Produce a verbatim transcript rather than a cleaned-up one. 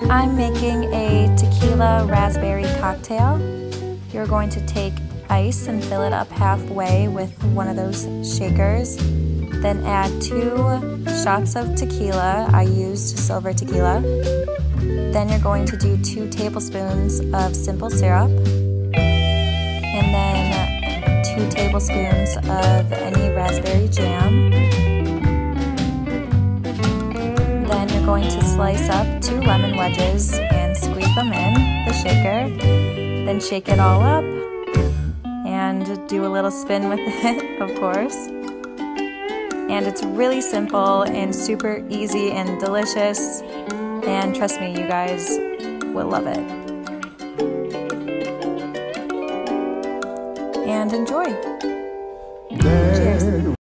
I'm making a tequila raspberry cocktail. You're going to take ice and fill it up halfway with one of those shakers. Then add two shots of tequila. I used silver tequila. Then you're going to do two tablespoons of simple syrup. And then two tablespoons of any raspberry jam. Then you're going to slice up two lemon wedges and squeeze them in the shaker. Then shake it all up and do a little spin with it, of course. And it's really simple and super easy and delicious. And trust me, you guys will love it. And enjoy. Cheers.